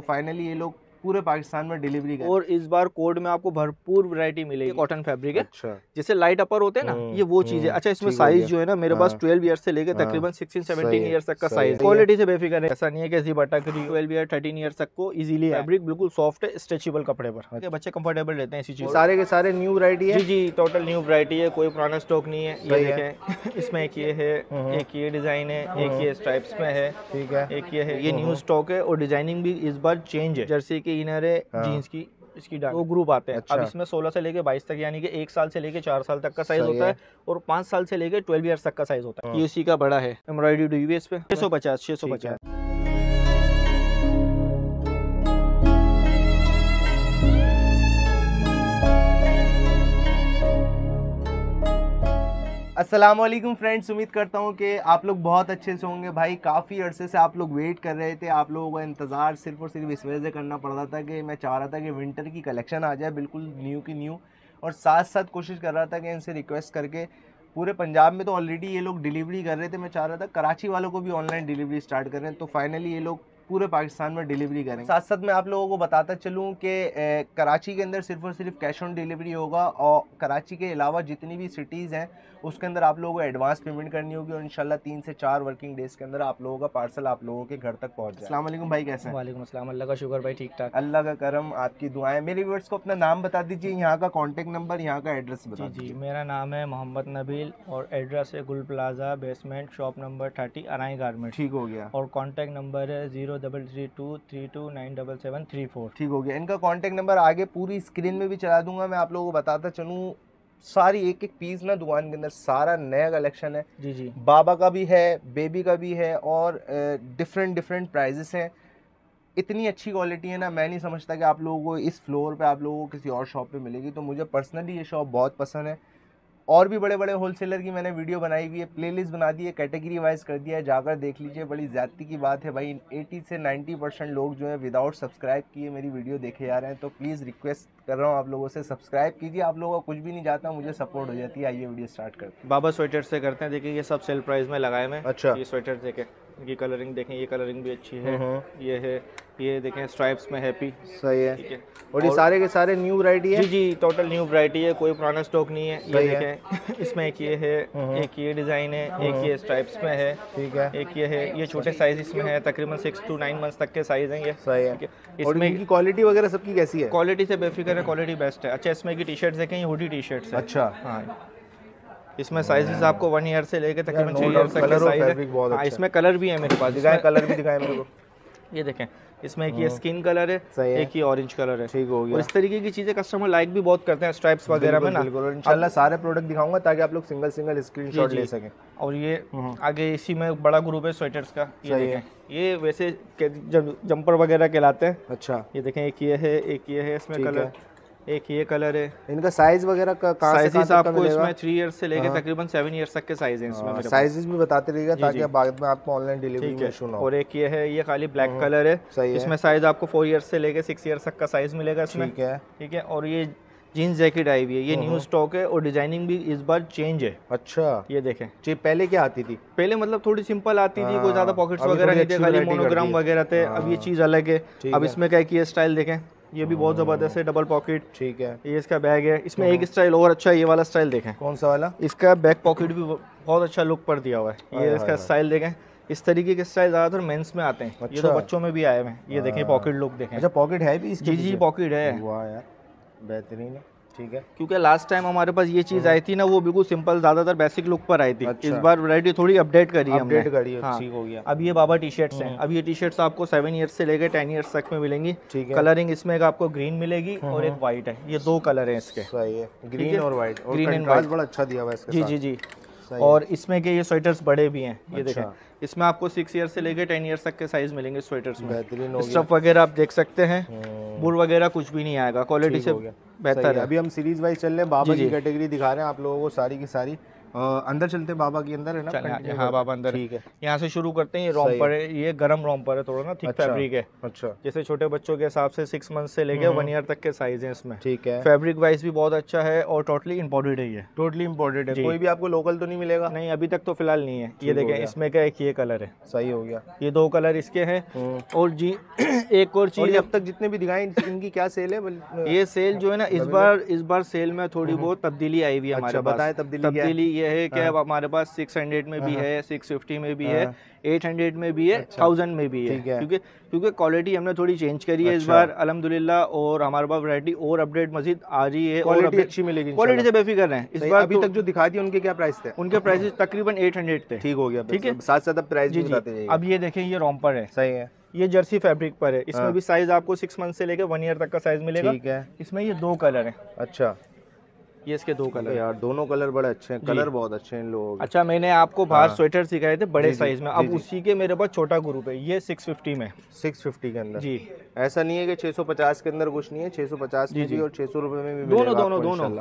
Finally ये लोग पूरे पाकिस्तान में डिलीवरी कर। और इस बार कोड में आपको भरपूर वैरायटी मिलेगी। कॉटन फैब्रिक है, अच्छा, जैसे लाइट अपर होते हैं ना, ये वो चीज है। अच्छा, इसमें साइज जो है ना, मेरे पास 12 ईयर से लेके तकरीबन 16-17 ईयर्स तक का साइज। क्वालिटी से बेफिक्र है, ऐसा नहीं है कि ऐसी बटक रही। 12 ईयर 13 ईयर्स तक को इजीली फैब्रिक बिल्कुल सॉफ्ट है, स्ट्रेचेबल कपड़े पर बच्चे कंफर्टेबल रहते हैं इसी चीज। सारे के सारे न्यू वैरायटी है। जी जी, टोटल न्यू वैरायटी है, कोई पुराना स्टॉक नहीं है। ये देखें, इसमें एक ये है, एक ये डिजाइन है, एक ये स्ट्राइप्स में है, ठीक है, एक ये है। ये न्यू स्टॉक है और डिजाइनिंग भी इस बार चेंज है। जर्सी के इनर है, जीन्स की इसकी दो ग्रुप आते हैं। अब इसमें 16 से लेके 22 तक, यानी कि 1 साल से लेके 4 साल तक का साइज होता है और 5 साल से लेके 12 ईयर्स तक का साइज होता है। ये इसी का बड़ा है, एम्ब्रॉयडरी हुई है इस पे। 650। अस्सलाम वालेकुम फ्रेंड्स, उम्मीद करता हूँ कि आप लोग बहुत अच्छे से होंगे। भाई काफ़ी अरसे से आप लोग वेट कर रहे थे, आप लोगों का इंतज़ार सिर्फ और सिर्फ इस वजह से करना पड़ रहा था कि मैं चाह रहा था कि विंटर की कलेक्शन आ जाए बिल्कुल न्यू की न्यू, और साथ साथ कोशिश कर रहा था कि इनसे रिक्वेस्ट करके पूरे पंजाब में तो ऑलरेडी ये लोग डिलीवरी कर रहे थे, मैं चाह रहा था कराची वालों को भी ऑनलाइन डिलीवरी स्टार्ट करें, तो फाइनली ये लोग पूरे पाकिस्तान में डिलीवरी करें। साथ साथ मैं आप लोगों को बताता चलूँ कि कराची के अंदर सिर्फ और सिर्फ कैश ऑन डिलीवरी होगा, और कराची के अलावा जितनी भी सिटीज़ हैं उसके अंदर आप लोगों को एडवांस पेमेंट करनी होगी, और इंशाल्लाह 3 से 4 वर्किंग डेज़ के अंदर आप लोगों का पार्सल आप लोगों के घर तक पहुंच जाए। अस्सलाम वालेकुम भाई, कैसे हैं? वालेकुम अस्सलाम, अल्लाह का शुक्र भाई, ठीक ठाक। अल्लाह का करम, आपकी दुआएं। मेरे व्यूअर्स को अपना नाम बता दीजिए, यहाँ का कॉन्टेक्ट नंबर, यहाँ का एड्रेस बता दीजिए। जी, मेरा नाम है मोहम्मद नबील और एड्रेस है Gul plaza basement, shop number 30, Arai garment. ठीक हो गया। और कॉन्टैक्ट नंबर है 0332329774। ठीक हो गया। इनका कॉन्टैक्ट नंबर आगे पूरी स्क्रीन में भी चला दूंगा। मैं आप लोगों को बताता चलूँ, सारी एक एक पीस ना दुकान के अंदर सारा नया कलेक्शन है। जी जी, बाबा का भी है, बेबी का भी है, और डिफरेंट प्राइजेस हैं। इतनी अच्छी क्वालिटी है ना, मैं नहीं समझता कि आप लोगों को इस फ्लोर पे आप लोगों को किसी और शॉप पे मिलेगी। तो मुझे पर्सनली ये शॉप बहुत पसंद है। और भी बड़े बड़े होलसेलर की मैंने वीडियो बनाई हुई है, प्लेलिस्ट बना दी है, कैटेगरी वाइज कर दिया है, जाकर देख लीजिए। बड़ी ज़्यादती की बात है भाई, 80 से 90% लोग जो है विदाउट सब्सक्राइब किए मेरी वीडियो देखे जा रहे हैं। तो प्लीज़ रिक्वेस्ट कर रहा हूँ आप लोगों से, सब्सक्राइब कीजिए। आप लोगों का कुछ भी नहीं जाता, मुझे सपोर्ट हो जाती है। आइए वीडियो स्टार्ट करते हैं। बाबा स्वेटर से करते हैं। देखिए ये सब सेल प्राइस में लगाए मैं। अच्छा, ये स्वेटर देखें, इनकी कलरिंग देखें, ये कलरिंग भी अच्छी है। ये है, ये देखें स्ट्राइप्स में हैप्पी, सही है। ठीक है। और ये सारे के सारे न्यू वैरायटी है। जी जी, टोटल न्यू वैरायटी है, कोई पुराना स्टॉक नहीं है। ये देखें, इसमें एक ये है, एक ये डिज़ाइन है, एक ये स्ट्राइप्स में है, ठीक है, एक ये है। ये छोटे साइज इसमें है, तकरीबन 6 to 9 मंथ्स तक के साइज हैं ये। सही है। इसमें इनकी क्वालिटी वगैरह सबकी कैसी है? क्वालिटी से बेफिक्र है, क्वालिटी बेस्ट है। अच्छा, इसमें की टी शर्ट्स देखें, ये हुडी टी शर्ट्स है। अच्छा, हाँ, इसमें साइजेस आपको 1 ईयर से लेकर तकरीबन 3 ईयर तक के साइज है। हाँ, इसमें कलर भी है मेरे पास। दिखाएं, कलर भी दिखाएं मेरे को। ये देखें, इसमें एक ये स्किन कलर है, एक ये ऑरेंज कलर है। ठीक हो गया। और इस तरीके की चीजें कस्टमर लाइक भी बहुत करते हैं स्ट्राइप्स वगैरह में ना। बिल्कुल, इंशाल्लाह सारे प्रोडक्ट दिखाऊंगा ताकि आप लोग सिंगल सिंगल स्क्रीनशॉट ले सकें। और ये आगे इसी में बड़ा ग्रुप है स्वेटर्स का। ये देखें, ये वैसे जंपर वगैरह कहलाते हैं। अच्छा, ये देखें, एक ये है, एक ये है, इसमें कलर, एक ये कलर है। इनका साइज वगैरह का साइजेस आपको इसमें 3 ईयर्स से लेके तकरीबन 7 ईयर्स तक के साइज हैं इसमें। साइजेस भी बताते रहिएगा ताकि बाद में आपको ऑनलाइन डिलीवरी में इशू ना हो। और एक ये है, ये खाली ब्लैक कलर है, इसमें साइज आपको 4 ईयर्स से लेके 6 ईयर्स तक का साइज मिलेगा इसमें। ठीक है, ठीक है। और ये जीन्स जैकेट आई हुई है, ये न्यू स्टॉक है और डिजाइनिंग भी इस बार चेंज है। अच्छा, ये देखें, जी पहले क्या आती थी? पहले मतलब थोड़ी सिंपल आती थी, कोई ज्यादा पॉकेट्स वगैरह नहीं थे, खाली मोनोग्राम वगैरह थे। अब ये चीज अलग है। अब इसमें क्या किया, स्टाइल देखें, ये भी बहुत जबरदस्त है, डबल पॉकेट। ठीक है, ये इसका बैग है। इसमें एक स्टाइल और अच्छा है, ये वाला स्टाइल देखें। कौन सा वाला? इसका बैक पॉकेट भी बहुत अच्छा लुक पर दिया हुआ है। ये इसका स्टाइल देखें, इस तरीके के स्टाइल ज्यादातर मेंस में आते हैं। ये तो बच्चों में भी आए हैं। ये देखें, पॉकेट लुक देखें। अच्छा, पॉकेट है भी इसकी? जी, पॉकेट है। वाह यार, बेहतरीन है। ठीक है, क्योंकि लास्ट टाइम हमारे पास ये चीज आई थी ना, वो बिल्कुल सिंपल ज्यादातर बेसिक लुक पर आई थी। इस बार वैरायटी थोड़ी अपडेट करी है हमने। हाँ। ठीक हो गया। अब ये बाबा टी शर्ट्स हैं। अब ये टी शर्ट्स आपको 7 ईयर्स से लेकर 10 ईयर्स तक में मिलेंगी। ठीक है। कलरिंग इसमें आपको ग्रीन मिलेगी और एक व्हाइट है। ये 2 कलर हैं इसके। सही है, ग्रीन और व्हाइट। और ग्रीन एंड व्हाइट बड़ा अच्छा दिया हुआ है इसके साथ। जी जी। और इसमें के ये स्वेटर्स बड़े भी हैं। ये देखें, इसमें आपको 6 ईयर्स से लेकर 10 ईयर्स तक के साइज मिलेंगे स्वेटर्स में। बेहतरीन। स्टफ वगैरह आप देख सकते हैं, बुर वगैरह कुछ भी नहीं आएगा, क्वालिटी से बेहतर है। अभी हम सीरीज वाइज चल रहे हैं, बाबा की कैटेगरी दिखा रहे हैं आप लोगों को सारी की सारी। अंदर चलते हैं, बाबा के अंदर है ना? हाँ बाबा अंदर, ठीक है। यहाँ से शुरू करते हैं। ये रॉम्पर है, ये गरम रॉम्पर है, थोड़ा ना थिक फैब्रिक है। अच्छा, जैसे छोटे बच्चों के हिसाब से 6 मंथ से लेके 1 ईयर तक के साइज है इसमें, ठीक है। फैब्रिक वाइज भी बहुत अच्छा है और टोटली इम्पोर्टेड है ये, टोटली इम्पोर्टेड है। कोई भी आपको लोकल तो नहीं मिलेगा? नहीं, अभी तक तो फिलहाल नहीं है। ये देखें, इसमें का एक ये कलर है, सही हो गया। ये 2 कलर इसके हैं। और जी एक और चीज, अब तक जितने भी दिखाए इनकी क्या सेल है? ये सेल जो है ना, इस बार सेल में थोड़ी बहुत तब्दीली आई हुई है हमारे पास। बताएं तब्दीली ये है कि अब हमारे पास 600 में भी है, 650 में भी है, 800 में भी है, 1000 में भी है, क्योंकि क्वालिटी हमने थोड़ी चेंज करी है इस बार अल्हम्दुलिल्लाह। और हमारे पास वैरायटी और अपडेट मजीद आ रही है, क्वालिटी अच्छी मिलेगी, क्वालिटी से बेफिक्र हैं इस बार। अभी तक जो दिखा दिए उनके क्या प्राइस थे? उनके प्राइसेस तकरीबन 800 थे। ठीक हो गया, ठीक है। साथ साथ अब प्राइस भी बताते जाइए। अब ये देखें, ये रॉम्पर है, सही है। ये जर्सी फैब्रिक पर है, इसमें भी साइज आपको 6 मंथ से लेकर 1 ईयर तक का साइज मिलेगा, ठीक है। इसमें ये 2 कलर है। अच्छा, ये इसके 2 कलर यार, दोनों कलर बड़े अच्छे हैं, कलर बहुत अच्छे हैं इन लोगों के। अच्छा, मैंने आपको बाहर स्वेटर सिखाए थे बड़े साइज में, अब उसी के मेरे पास छोटा ग्रुप है, ये 650 में। 650 के अंदर जी, ऐसा नहीं है कि 650 के अंदर कुछ नहीं है, 650 में भी और 600 रुपए में भी दोनों।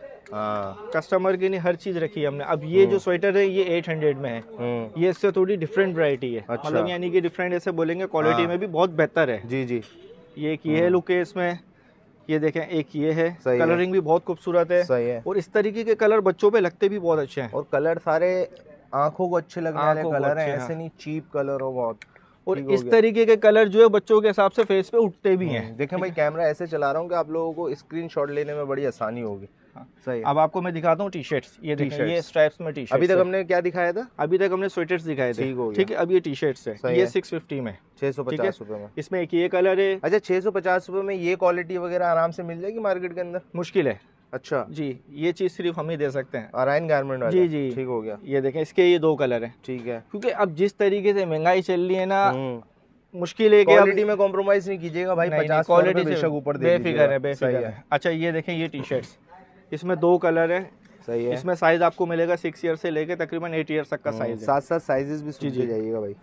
हाँ, कस्टमर के लिए हर चीज रखी है हमने। अब ये जो स्वेटर है ये 800 में है, ये इससे थोड़ी डिफरेंट वैरायटी है। अच्छा। मतलब यानी कि डिफरेंट ऐसे बोलेंगे, क्वालिटी में भी बहुत बेहतर है। जी जी। ये एक ये लुक है इसमें, ये देखें, एक ये है, कलरिंग भी बहुत खूबसूरत है। सही है। और इस तरीके के कलर बच्चों पे लगते भी बहुत अच्छे हैं, और कलर सारे आंखों को अच्छे लगने वाले कलर हैं, ऐसे नहीं चीप कलर हो बहुत। और इस तरीके के कलर जो है बच्चों के हिसाब से फेस पे उठते भी हैं। देखें भाई, कैमरा ऐसे चला रहा हूँ कि आप लोगों को स्क्रीनशॉट लेने में बड़ी आसानी होगी। सही। अब आपको मैं दिखाता हूँ टी शर्ट्स। ये देखें, ये स्ट्राइप्स में टी शर्ट। अभी तक हमने क्या दिखाया था? अभी तक हमने स्वेटर्स दिखाए थे, ठीक है। अब ये टी शर्ट्स है, ये 650 में, 650 रुपए में। इसमें एक ये कलर है। अच्छा, 650 रुपए में ये क्वालिटी वगैरह आराम से मिल जाएगी मार्केट के अंदर? मुश्किल है। अच्छा जी, ये चीज सिर्फ हम ही दे सकते हैं, आराइन गारमेंट वाले। जी जी, ठीक हो गया। ये देखें, इसके ये 2 कलर है, ठीक है। क्योंकि अब जिस तरीके से महंगाई चल रही है ना, मुश्किल है कि क्वालिटी में कॉम्प्रोमाइज नहीं कीजिएगा भाई, 50 क्वालिटी बेशक ऊपर दे बेफिक्र है, बेफिक्र है। अच्छा, ये देखें, ये टी शर्ट्स, इसमें 2 कलर है, सही है। इसमें साइज आपको मिलेगा 6 ईयर से लेके तकरीबन 8 ईयर तक का साइज है। साथ साथ साइजेस भी सुनते जाइएगा भाई।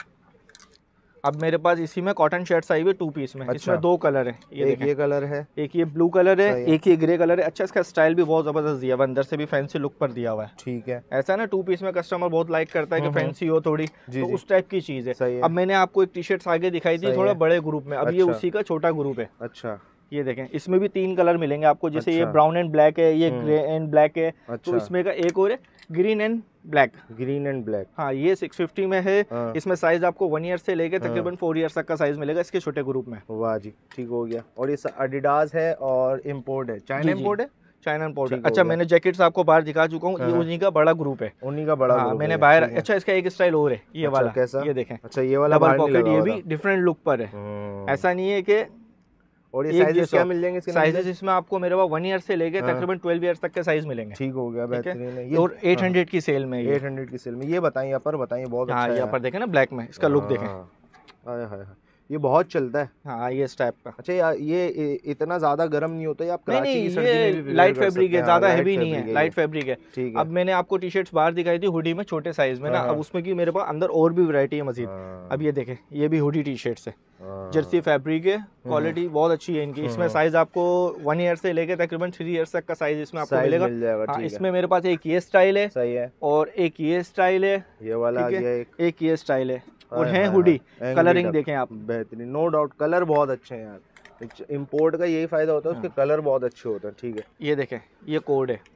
अब मेरे पास इसी में कॉटन शर्ट्स आई हुई 2 पीस में। अच्छा। इसमें 2 कलर है, एक ये कलर है, एक ये ब्लू कलर है, एक ये ग्रे कलर है। अच्छा, इसका स्टाइल भी बहुत जबरदस्त दिया हुआ, अंदर से भी फैंसी लुक पर दिया हुआ है, ठीक है। ऐसा ना 2 पीस में कस्टमर बहुत लाइक करता है कि फैंसी हो थोड़ी, तो उस टाइप की चीज है। अब मैंने आपको एक टी शर्ट आगे दिखाई थी थोड़ा बड़े ग्रुप में, अब ये उसी का छोटा ग्रुप है। अच्छा, ये देखें, इसमें भी 3 कलर मिलेंगे आपको, जैसे ये ब्राउन एंड ब्लैक है, ये ग्रे एंड ब्लैक है, तो इसमें का एक और है green and black. Green and black, हाँ, ये 650 में है। इसमें साइज आपको 1 ईयर से लेके तकरीबन 4 ईयर तक का साइज मिलेगा इसके छोटे ग्रुप में। वाह जी, ठीक हो गया। और ये एडिडास है और इम्पोर्ट है, चाइना इम्पोर्ट है, चाइना इम्पोर्ट है। अच्छा, मैंने जैकेट्स आपको बाहर दिखा चुका हूँ, ये उन्हीं का बड़ा ग्रुप है, उन्हीं का बड़ा ग्रुप मैंने बाहर। अच्छा, इसका एक स्टाइल और है, ये वाला कैसा, ये देखें। अच्छा, ये वाला डबल पॉकेट, ये भी डिफरेंट लुक पर है, ऐसा नहीं है कि। और ये साइजेस क्या मिल जाएंगे? साइजेस इसमें आपको मेरे पास 1 ईयर से लेके तकरीबन 12 ईयर तक के साइज मिलेंगे। ठीक हो गया, बेहतरीन है। और 800 की सेल में, 800 की सेल में ये बताइए, यहाँ पर बताइए, बहुत अच्छा है। यहाँ पर देखें ना, ब्लैक में इसका लुक देखें, हाय हाय, ये बहुत चलता है। हाँ, ये इस टाइप का। अच्छा, ये इतना ज्यादा गर्म नहीं होता है, आप कराची की सर्दी में भी लाइट फैब्रिक है, ज्यादा हैवी नहीं है, लाइट फैब्रिक है, ठीक है। अब मैंने आपको टी शर्ट्स बाहर दिखाई थी हुडी में छोटे साइज में ना, अब उसमें की मेरे पास अंदर और भी वैरायटी है मजीद। अब ये देखें, ये भी हुडी टी शर्ट्स है, जर्सी फैब्रिक है, क्वालिटी बहुत अच्छी है इनकी। इसमें साइज आपको 1 ईयर से लेके तकरीबन 3 ईयर तक का साइज इसमें आपको मिलेगा। इसमें मेरे पास एक ये स्टाइल है, सही है, और एक ये स्टाइल है, ये वाला, एक ये स्टाइल है, और है हुडी। कलरिंग देखें आप, बेहतरीन, नो डाउट, कलर बहुत अच्छे हैं यार। इंपोर्ट का यही फायदा होता है, उसके कलर बहुत अच्छे होते हैं, ठीक है। ये देखें, ये कोड है,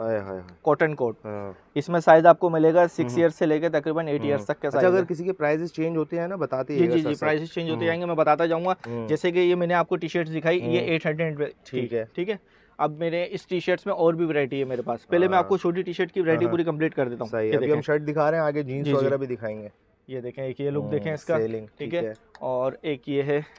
कॉटन कोड, इसमें साइज आपको मिलेगा 6 ईयर से लेकर तकरीबन 8 ईयर्स तक का साइज। अगर किसी के प्राइसेस चेंज होते हैं ना, बताते हैं। जी जी, प्राइसेस चेंज होते जाएंगे, मैं बताता जाऊंगा। जैसे कि ये मैंने आपको टी शर्ट दिखाई, ये 800, ठीक है, ठीक है। अब मेरे इस टी शर्ट्स में और भी वैरायटी है मेरे पास, पहले मैं आपको छोटी टी शर्ट की वैरायटी पूरी कंप्लीट कर देता हूँ। अभी हम शर्ट दिखा रहे हैं, आगे जीन्स वगैरह भी दिखाएंगे। ये देखें, एक ये लुक देखें इसका, ठीक है, और एक ये है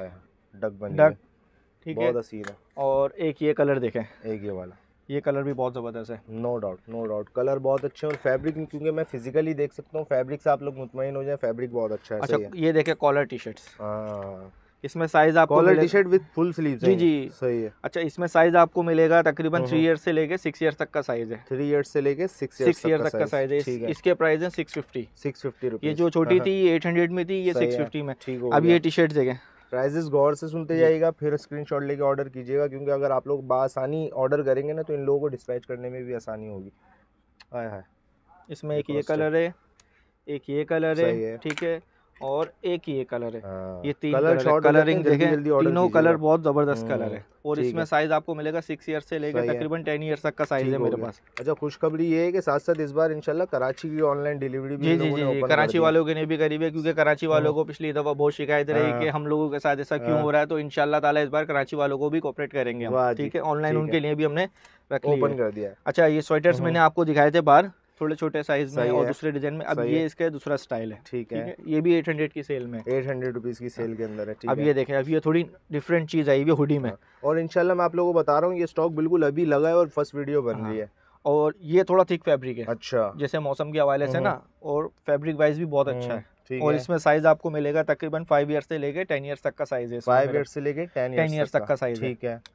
डक बनी, डक, ठीक है, बहुत हसीन है। और एक ये कलर देखें, एक ये वाला, ये कलर भी बहुत ज़बरदस्त है। No doubt, no doubt, colour बहुत अच्छे हैं। और फैब्रिक, क्योंकि मैं फिजिकली देख सकता हूँ, फैब्रिक से आप लोग मुतमईन हो जाए, फैब्रिक बहुत अच्छा है। अच्छा, ये देखें, कॉलर टी शर्ट्स, इसमें साइज आपको collar T shirt with full sleeves, जी जी, सही है। अच्छा, इसमें साइज आपको मिलेगा तकरीबन 3 ईयर से लेके 6 ईयर तक का साइज है, 3 ईयर से लेके 6 ईयर तक का साइज है। इसके प्राइस है 650 रुपीज। ये जो छोटी थी 800 में थी, ये 650 में। अब ये टी शर्ट देखें, प्राइजेस गौर से सुनते जाइएगा, फिर स्क्रीनशॉट लेके ऑर्डर कीजिएगा, क्योंकि अगर आप लोग बासानी ऑर्डर करेंगे ना, तो इन लोगों को डिस्पैच करने में भी आसानी होगी। हाय हाय, इसमें एक ये कलर है, एक ये कलर है, ठीक है, और एक ये कलर है। ये तीन कलर, कलरिंग देखें, तीनों कलर बहुत जबरदस्त कलर है। और इसमें साइज आपको मिलेगा 6 ईयर से लेकर तकरीबन 10 ईयर तक का साइज है मेरे पास। अच्छा, खुशखबरी ये है कि साथ साथ इस बार इंशाल्लाह कराची की ऑनलाइन डिलीवरी भी जी कराची वालों के लिए भी करीब है, क्योंकि कराची वालों को पिछली दफा बहुत शिकायत रही कि हम लोगों के साथ ऐसा क्यों हो रहा है, तो इंशाल्लाह ताला इस बार कराची वालों को भी कोऑपरेट करेंगे हम, ठीक है। ऑनलाइन उनके लिए भी हमने ओपन कर दिया। अच्छा, ये स्वेटर्स मैंने आपको दिखाए थे बाहर थोड़े छोटे साइज में और दूसरे डिजाइन में। अब ये इसका दूसरा स्टाइल है, ठीक है। ये भी 800 की सेल में, 800 रुपीज की सेल के अंदर है, ठीक है। अब ये देखें, अब ये थोड़ी डिफरेंट चीज आई है हुडी में, और इंशाल्लाह मैं आप लोगों को बता रहा हूँ ये स्टॉक बिल्कुल अभी लगा है और फर्स्ट वीडियो बन रही है। और ये थोड़ा थिक फैब्रिक है, अच्छा, जैसे मौसम के हवाले से ना, और फैब्रिक वाइज भी बहुत अच्छा है। और इसमें साइज आपको मिलेगा तकरीबन 5 ईयर से लेके 10 ईयर तक का साइज है। 5 ईयर से लेके 10 ईयर तक का साइज है, ठीक है।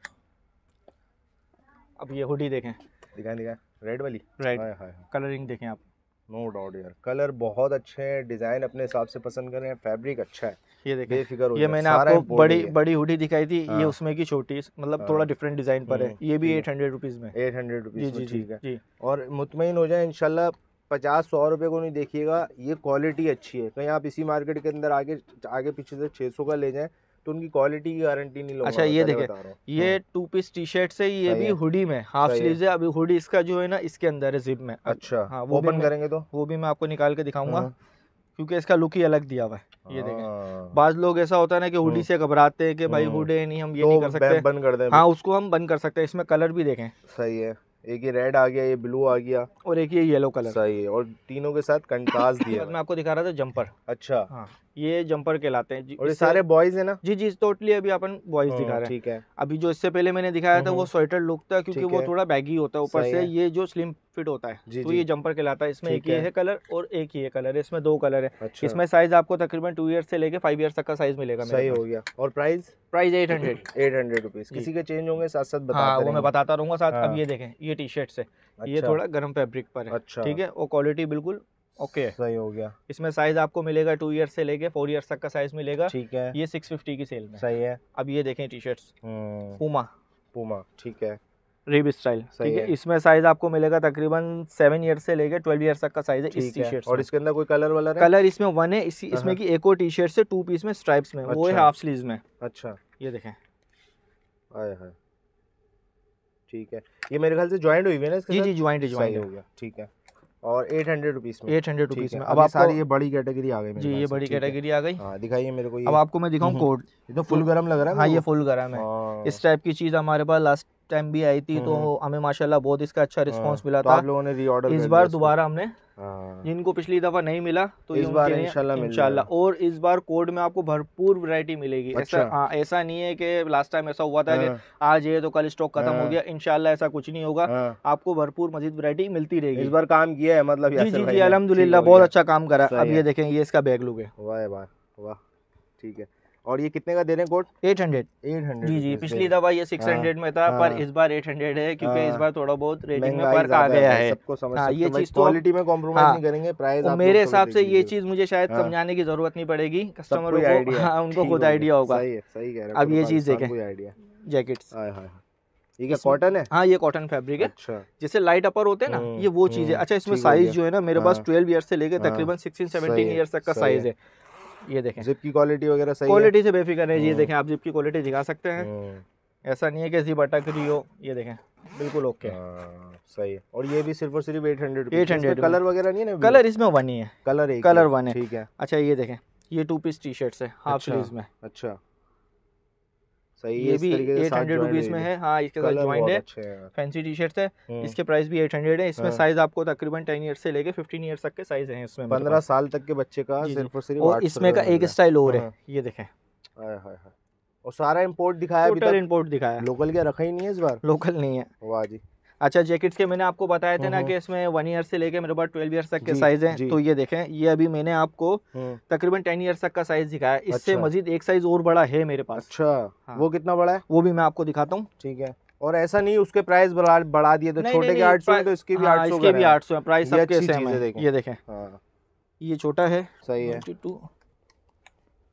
अब ये हुडी देखें, दिखा रेड वाली, राइट, कलरिंग देखें आप, नो डाउट यार, कलर बहुत अच्छे हैं, डिजाइन अपने हिसाब से पसंद कर रहे हैं, फैब्रिक अच्छा है। ये देखें, बेफिक्र हो, ये मैंने आपको बड़ी हुडी दिखाई थी, ये उसमें की छोटी, मतलब थोड़ा डिफरेंट डिजाइन पर है। ये भी 800 रुपीज में, 800 रुपीज में, ठीक है। और मुतमईन हो जाए इंशाल्लाह, 50-100 रुपए को नहीं देखिएगा, ये क्वालिटी अच्छी है। कहीं आप इसी मार्केट के अंदर आगे पीछे से 600 का ले जाएं तो उनकी क्वालिटी की गारंटी नहीं लूंगा। अच्छा, ये देखें, ये 2 पीस टी शर्ट से, ये भी हुडी में हाफ स्लीव्स है। अभी हुडी इसका जो है ना, इसके अंदर है जिप में। अच्छा, हाँ, वो ओपन करेंगे तो वो भी मैं आपको निकाल के दिखाऊंगा, क्योंकि इसका लुक ही अलग दिया हुआ है। ये देखें, बाज लोग ऐसा होता है ना कि हुडी से घबराते हैं कि भाई हुडी नहीं, हम ये नहीं कर सकते, बंद कर दें। हाँ, उसको हम बंद कर सकते हैं। इसमें कलर भी देखें, सही है, एक ये रेड आ गया, ये ब्लू आ गया, और एक ये येलो कलर, सही है, और तीनों के साथ कंट्रास्ट दिया। मैं आपको दिखा रहा था जंपर। अच्छा, हाँ, ये जंपर कहलाते हैं। और ये सारे बॉयज है ना? जी, टोटली अभी अपन बॉयज दिखा रहे हैं, ठीक है। अभी जो इससे पहले मैंने दिखाया था वो स्वेटर लुक था, क्योंकि वो थोड़ा बैगी होता है ऊपर से, ये जो स्लिम फिट होता है, तो ये जंपर कहलाता है। इसमें एक ये है कलर और एक ये कलर है, इसमें 2 कलर है। इसमें साइज आपको तकरीबन 2 ईयर से लेके 5 ईयर तक का साइज मिलेगा। सही हो गया। और प्राइस 800 रुपीज। किसी के चेंज होंगे साथ साथ वो मैं बताता रहूंगा साथ। अब ये देखें, ये टी शर्ट से, ये थोड़ा गर्म फैब्रिक पर है, ठीक है, और क्वालिटी बिल्कुल ओके, सही हो गया। इसमें साइज आपको मिलेगा 2 ईयर से लेके 4 ईयर तक का साइज मिलेगा, ठीक है। ये 650 की सेल में, सही है। अब ये देखें टी शर्ट्स, पूमा, ठीक है, रिब स्टाइल, ठीक है। इसमें साइज आपको मिलेगा तकरीबन 7 ईयर से लेके 12 ईयर तक का साइज है इस टी शर्ट। और इसके अंदर कोई कलर वाला है? कलर इसमें 1 है, इसमें की एक और टी शर्ट से 2 पीस में स्ट्राइप्स में, वो है हाफ स्लीव्स में। अच्छा, ये देखें, ठीक है। ये मेरे ख्याल से ज्वाइंट हुई है ना इसके साथ? जी, ज्वाइंट हो गया, ठीक है। और 800 रुपीज में, 800 रुपीज में। अब आप सारी ये बड़ी कैटेगरी आ गई मेरे, जी, ये बड़ी कैटेगरी आ गई। हाँ, दिखाइए मेरे को। अब आपको मैं दिखाऊं कोड, ये तो फुल गरम लग रहा है। हाँ, ये फुल गरम है। इस टाइप की चीज हमारे पास लास्ट टाइम भी आई थी, तो हमें माशाल्लाह बहुत इसका अच्छा रिस्पांस मिला था। आप लोगों ने रीऑर्डर इस बार दोबारा हमने, जिनको पिछली दफा नहीं मिला तो इस बार इंशाल्लाह। और इस बार कोड में आपको भरपूर वैरायटी मिलेगी। ऐसा नहीं है कि लास्ट टाइम ऐसा हुआ था कि आज ये तो कल स्टॉक खत्म हो गया। इंशाल्लाह ऐसा कुछ नहीं होगा, आपको भरपूर मजीद वैरायटी मिलती रहेगी। इस बार काम किया है, मतलब जी, अल्हम्दुलिल्लाह बहुत अच्छा काम करा। अब ये देखें, ये इसका बैग लुक है, वाह वाह वाह, ठीक है। और ये कितने का दे रहे हैं कोट? 800। जी, पिछली दफा ये 600 में था, पर इस बार 800 है, क्योंकि इस बार थोड़ा बहुत रेटिंग में फर्क आ गया है। सबको समझ सकते हैं, ये चीज क्वालिटी में कॉम्प्रोमाइज नहीं करेंगे। प्राइस मेरे हिसाब से ये चीज मुझे शायद समझाने की जरूरत नहीं पड़ेगी कस्टमरों को, उनको खुद आइडिया होगा। सही कह रहे हैं। अब ये चीज देखें, जैकेट्स, ये कॉटन है? हाँ, ये कॉटन फैब्रिक है। अच्छा, जैसे लाइट अपर होते हैं ना, ये वो चीज है। अच्छा, इसमें साइज जो है ना, मेरे पास 12 ईयर से लेकर तकरीबन 16-17 ईयर तक का साइज है। ये देखें, जिप की क्वालिटी वगैरह सही है, क्वालिटी से बेफिक्र है। ये देखें, आप जिप की क्वालिटी दिखा सकते हैं, ऐसा नहीं है कि जिप अटक रही हो। ये देखें, बिल्कुल ओके, सही है। और ये भी सिर्फ और सिर्फ 800। कलर वगैरह नहीं है ना? कलर इसमें 1 ही है, कलर 1 है, ठीक है। अच्छा, ये देखें, ये 2 पीस टी शर्ट्स है हाफ स्लीव्स में। अच्छा, सही है। ये भी 800 रुपीज में है। हाँ, इसके साथ ज्वाइंट है, फैंसी टी शर्ट्स है। इसके प्राइस भी 800 है। इसमें साइज आपको तकरीबन 10 ईयर से लेके 15 ईयर तक के साइज हैं इसमें। 15 साल तक के बच्चे का सिर्फ और सिर्फ। और इसमें का एक स्टाइल और है, ये देखें, और सारा इंपोर्ट दिखाया, टोटल इंपोर्ट दिखाया, लोकल क्या रखा ही नहीं है इस बार, लोकल नहीं है। वाह जी। अच्छा, जैकेट्स के मैंने आपको बताया थे ना कि इसमें 1 ईयर से लेके मेरे पास 12 ईयर तक के साइज हैं। तो ये देखें, ये अभी मैंने आपको तकरीबन 10 ईयर तक का साइज दिखाया। इससे मजीद एक साइज और बड़ा है मेरे पास। अच्छा, हाँ। वो कितना बड़ा है वो भी मैं आपको दिखाता हूँ, ठीक है। और ऐसा नहीं उसके प्राइस बढ़ा दिए तो छोटे के 800 है तो इसके भी 800 है, प्राइस सबके सेम है। ये देखें, ये छोटा है, सही है,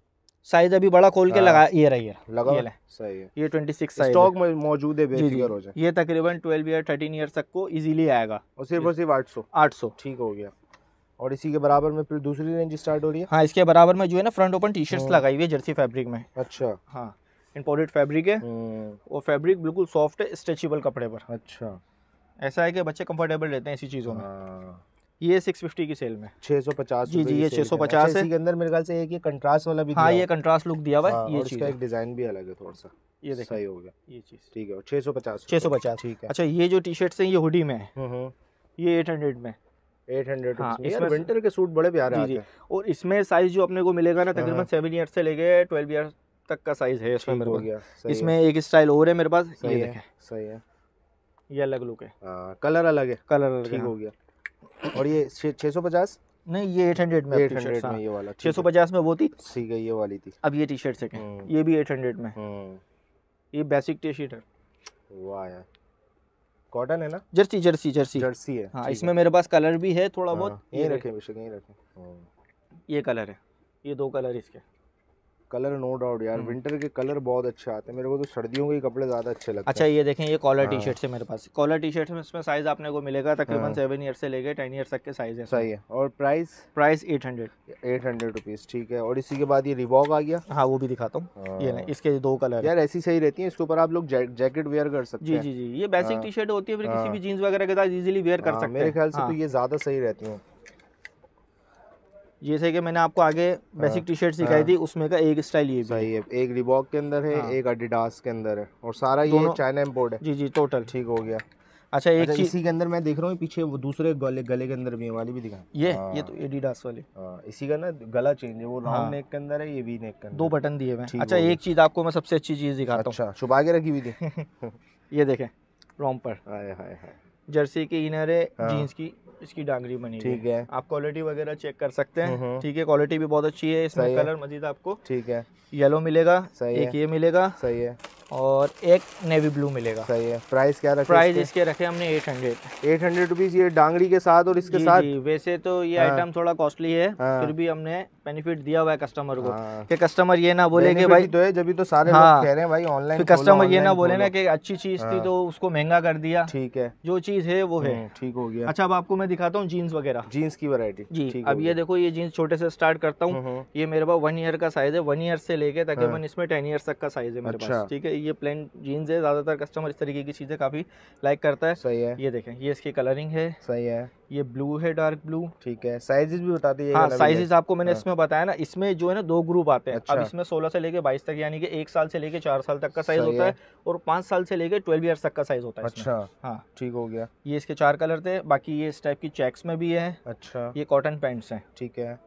साइज अभी बड़ा खोल के लगा, ये रही है लगा, ये ले, सही है। ये 26 साइज स्टॉक में मौजूद है, जी जी, बेफिक्र हो जाए। ये तकरीबन 12 ईयर 13 ईयर तक को इजीली आएगा और सिर्फ 800। 800। ठीक हो गया। और इसी के बराबर में फिर दूसरी रेंज स्टार्ट हो रही है। हाँ, इसके बराबर में जो है ना फ्रंट ओपन टी शर्ट्स लगाई हुई है जर्सी फैब्रिक में। अच्छा। हाँ, इंपोर्टेड फैब्रिक है और फैब्रिक बिल्कुल सॉफ्ट है, स्ट्रेचेबल कपड़े पर। अच्छा, ऐसा है कि बच्चे कंफर्टेबल रहते हैं इसी चीज़ों में। ये 650 की सेल में 650। जी जी, ये 650 है। इसी के अंदर मेरे ख्याल से एक ये कंट्रास्ट वाला भी हाँ, दिया ये कंट्रास्ट लुक दिया हुआ है। ये और चीज़ इसका है, एक डिजाइन भी अलग है थोड़ा सा। ये देखो, सही हो गया ये चीज़ ठीक है। और 650। 650। ठीक है। अच्छा, ये जो टी शर्ट्स हैं ये हुडी में है, ये 800 में। 800। हाँ, इसमें इसमें विंटर के सूट बड़े प्यारे आते जी, हैं। और इसमें साइज जो अपने को मिलेगा ना तकरीबन 7 ईयर से लेके 12 ईयर तक का साइज है इसमें मेरे पास। इसमें एक स्टाइल और है मेरे पास, ये देखें, सही है। ये अलग लुक है, कलर अलग है, कलर अलग ठीक है। हो गया। और ये 650 नहीं, ये 800 में। 800 में ये वाला। 650 में वो थी, ठीक है, ये वाली थी। अब ये टी शर्ट है, ये भी 800 में। ये बेसिक टी शर्ट है। वाह यार, कॉटन है ना? जर्सी जर्सी जर्सी जर्सी है। हाँ, इसमें मेरे पास कलर भी है थोड़ा बहुत। यहीं रखे बेशक, यहीं रखे। ये कलर है, ये 2 कलर इसके। कलर नो डाउट यार, विंटर के कलर बहुत अच्छे आते हैं। मेरे को तो सर्दियों के कपड़े ज़्यादा अच्छे लगते हैं। अच्छा, ये देखें, ये कॉलर टी शर्ट है मेरे पास। कॉलर टी शर्ट में इसमें साइज आपने को मिलेगा तकरीबन 7 ईयर से लेके 10 ईयर तक के साइज है। सही है। और प्राइस 800 रुपीज़। ठीक है। और इसी के बाद ये रिबॉक आ गया। हाँ, वो भी दिखाता हूँ। ये नहीं, इसके 2 कलर यार ऐसी सही रहती है, इसके ऊपर आप लोग जैकेट वेयर कर सकते हैं। जी जी जी, ये बेसिक टी शर्ट होती है, फिर किसी भी जीन्स वगैरह के साथ इजीली वेयर कर सकते हैं। मेरे ख्याल से तो ये ज़्यादा सही रहती हैं। जैसे कि मैंने आपको आगे बेसिक टी शर्ट सिखाई थी, उसमें का एक स्टाइल ये भी सही है। एक रिबॉक के अंदर है, एक एडिडास के अंदर है, और सारा ये चाइना इंपोर्ट है। जी जी, टोटल ठीक हो गया। अच्छा, एक चीज इसी के अंदर मैं देख रहा हूँ पीछे वो दूसरे गले के अंदर भी वाली भी दिखा। ये तो एडिडास वाले। इसी का ना गला चेंज है, वो राउंड नेक के अंदर है, ये वी नेक के अंदर। 2 बटन दिए हुए हैं। अच्छा, एक चीज आपको मैं सबसे अच्छी चीज दिखाता हूँ। अच्छा, छुपा के रखी हुई थी। ये देखें, रॉम्पर हाय हाय हाय, जर्सी की इनर है, जीन्स की इसकी डांगरी बनी। ठीक है। आप क्वालिटी वगैरह चेक कर सकते हैं। ठीक है, क्वालिटी भी बहुत अच्छी है। इसमें कलर मजीद आपको ठीक है येलो मिलेगा, सही एक ये मिलेगा, सही है, और एक नेवी ब्लू मिलेगा। सही है। प्राइस क्या रखे? प्राइस इसके रखे हमने 800 रुपीज़। ये डांगरी के साथ और इसके साथ। जी, वैसे तो ये आइटम थोड़ा कॉस्टली है, फिर भी हमने बेनिफिट दिया हुआ है कस्टमर को कि कस्टमर ये ना बोले कि भाई तो है, जब तो सारे लोग कह रहे हैं भाई ऑनलाइन, कस्टमर ये ना बोले ना कि अच्छी चीज थी तो उसको महंगा कर दिया। ठीक है, जो चीज है वो है। ठीक हो गया। अच्छा, अब आपको मैं दिखाता हूँ जीन्स वगैरह, जीन्स की वैरायटी। जी, अब ये देखो, ये जीन्स छोटे से स्टार्ट करता हूँ। ये मेरे पास 1 ईयर का साइज है, 1 ईयर से लेके तकरीबन इसमें 10 ईयर तक का साइज है मेरे पास। ठीक है, ये प्लेन जीन्स है, ज्यादातर कस्टमर इस तरीके की चीजें काफी लाइक करता है। सही है। ये देखें, ये इसकी कलरिंग है। सही है। ये ब्लू है, डार्क ब्लू। ठीक है। साइजेस भी बता दीजिए। हाँ, साइजेस आपको मैंने इसमें बताया ना, इसमें जो है ना 2 ग्रुप आते हैं। अब इसमें 16 से लेके 22 तक, यानी कि 1 साल से लेके 4 साल तक का साइज होता है, और 5 साल से लेके 12 ईयर्स तक का साइज होता है। अच्छा, हाँ, ठीक हो गया। ये इसके 4 कलर थे। बाकी ये इस टाइप की चेक्स में भी है। अच्छा, ये कॉटन पैंट्स हैं। ठीक है।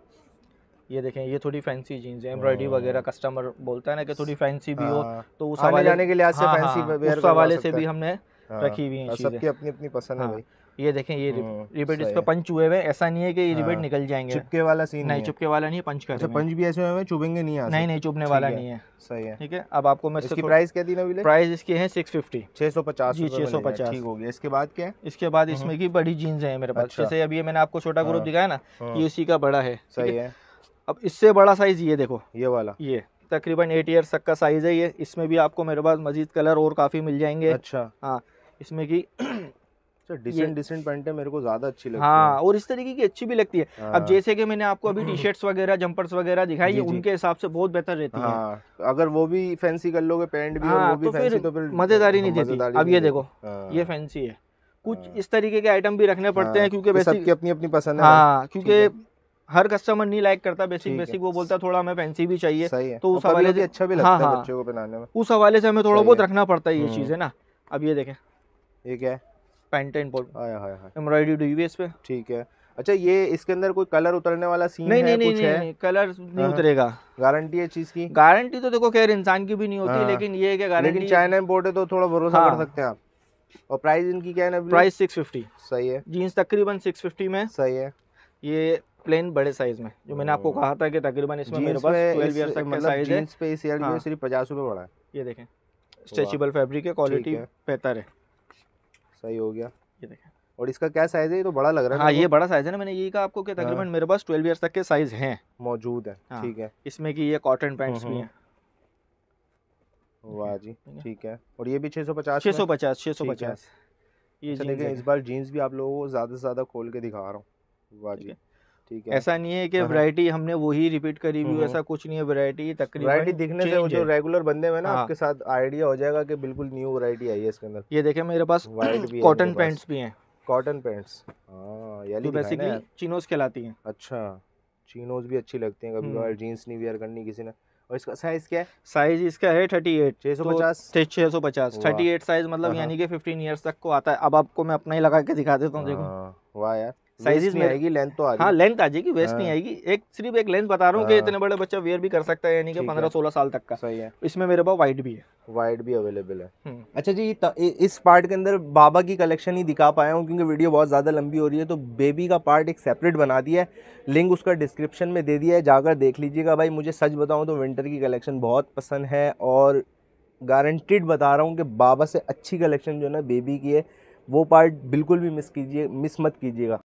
ये देखें, ये थोड़ी फैंसी जीन्स है, एम्ब्रॉयडरी वगैरह कस्टमर बोलता है ना कि थोड़ी फैंसी भी हो, तो उस हवाले के लिहाज से फैंसी वेयर उस हवाले से भी हमने रखी हुई है। सबकी अपनी अपनी पसंद है भाई। ये देखें, ये रिबेट इस पे पंच हुए हुए, ऐसा नहीं है कि ये रिबेट निकल जाएंगे। चिपके वाला सीन नहीं, चिपके वाला नहीं, पंच कर। अच्छा, पंच भी ऐसे हुए चुभेंगे नहीं? नहीं नहीं, चुभने वाला नहीं है। सही है। ठीक है, अब आपको मैं इसकी प्राइस क्या दी ना? प्राइस इसकी है 650। 650 जी, 650। ठीक हो गया। इसके बाद क्या है? इसके बाद इसमें की बड़ी जीन्स है मेरे पास। जैसे अभी मैंने आपको छोटा ग्रुप दिखाया ना, ये इसी का बड़ा है। सही है। अब इससे बड़ा साइज ये देखो, ये वाला, ये तकरीबन 8 ईयर्स तक का साइज है ये। इसमें भी आपको मेरे पास मजीद कलर और काफी मिल जाएंगे। अच्छा, हाँ, इसमें की डिसेंट पैंटें मेरे को ज्यादा अच्छी लगती है। हाँ, और इस तरीके की अच्छी भी लगती है। अब जैसे कि मैंने आपको अभी टी शर्ट्स वगैरह, जम्पर्स वगैरह दिखाई, ये उनके हिसाब से बहुत बेहतर रहती है। अगर वो भी फैंसी कर लोगे, पैंट भी, और वो भी फैंसी, तो फिर मजेदारी नहीं देती। अब ये देखो, ये फैंसी है। कुछ इस तरीके के आइटम भी रखने पड़ते हैं, क्योंकि सबकी अपनी अपनी पसंद है। हाँ, क्योंकि हर कस्टमर नहीं लाइक करता बेसिक, वो बोलता है थोड़ा हमें फैंसी भी चाहिए। तो उस हवाले से अच्छा भी लगता है बच्चों को पहनाने में। उस हवाले से हमें थोड़ा बहुत रखना पड़ता है ये चीज है ना। अब ये देखें, ये क्या है? पैंट इंपोर्ट, हाय एम्ब्रॉयडरी हुई है इस पे। ठीक है। अच्छा, ये इसके अंदर कोई कलर उतरने वाला सीन नहीं है? नहीं कुछ नहीं, है? नहीं, कलर नहीं उतरेगा। गारंटी है चीज की? गारंटी तो देखो खैर इंसान की भी नहीं होती, लेकिन ये है कि गारंटी, लेकिन चाइना इंपोर्ट है तो थोड़ा भरोसा कर सकते हैं आप। और प्राइस इनकी क्या है? प्राइस 650। सही है। जीन्स तकरीबन 650 में। सही है। ये प्लेन बड़े साइज में, जो मैंने आपको कहा था कि तकरीबन इसमें मेरे पास 12 ईयर तक का साइज है। जीन्स पे इस ईयर सिर्फ 50 रुपए बढ़ा है। ये देखें, स्ट्रेचेबल फैब्रिक है, क्वालिटी बेहतर है। सही हो गया। ये देखें, और इसका क्या साइज है? ये तो बड़ा लग रहा है। हाँ ये बड़ा साइज है ना, मैंने यही कहा आपको कि तकरीबन मेरे पास 12 ईयर्स तक के साइज हैं मौजूद है। हाँ। ठीक है, इसमें कि ये कॉटन पैंट्स भी हैं। वाह जी, ठीक है। और ये भी 650 650 ये अच्छा देखें, इस बार जीन्स भी आप लोगों को ज़्यादा से ज़्यादा खोल के दिखा रहा हूँ। वाह जी, ठीक है। ऐसा नहीं है कि वैरायटी हमने वही रिपीट करी हुई, ऐसा कुछ नहीं है। वैरायटी तकरीबन दिखने से वो जो रेगुलर बंदे हैं ना हाँ। आपके साथ आइडिया हो जाएगा कि बिल्कुल न्यू वैरायटी आई है इसके अंदर। ये देखें मेरे पास वाइट भी है, कॉटन पैंट्स भी हैं। कॉटन पैंट्स, हाँ ये जो बेसिकली चिनोस कहलाती हैं। अच्छा, चिनोज भी अच्छी लगती हैं कभी कभार, जीन्स नहीं वेयर करनी किसी ने। और इसका साइज क्या है? साइज इसका है 38, 650 38 साइज, मतलब यानी कि 15 ईयर्स तक को आता है। अब आपको मैं अपना ही लगा के दिखा देता हूँ, देखो। वाह यार, साइजेस में आएगी, लेंथ तो आ रही है। हाँ लेंथ आ जाएगी, वेस्ट नहीं आएगी। सिर्फ एक लेंथ बता रहा हूँ कि इतने बड़े बच्चा वेयर भी कर सकता है, यानी कि 15-16 साल तक का। सही है। इसमें मेरे पास वाइट भी है, वाइट भी अवेलेबल है। अच्छा जी, इस पार्ट के अंदर बाबा की कलेक्शन ही दिखा पाया हूँ क्योंकि वीडियो बहुत ज़्यादा लंबी हो रही है, तो बेबी का पार्ट एक सेपरेट बना दिया है, लिंक उसका डिस्क्रिप्शन में दे दिया है, जाकर देख लीजिएगा। भाई मुझे सच बताऊँ तो विंटर की कलेक्शन बहुत पसंद है और गारंटीड बता रहा हूँ कि बाबा से अच्छी कलेक्शन जो है ना बेबी की है, वो पार्ट बिल्कुल भी मिस मत कीजिएगा।